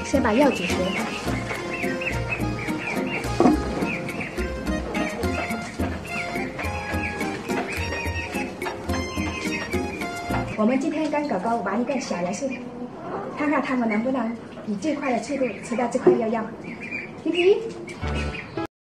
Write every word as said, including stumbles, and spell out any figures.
先把药煮熟。我们今天跟狗狗玩一个小游戏，看看它们能不能以最快的速度吃到这块药药。皮皮。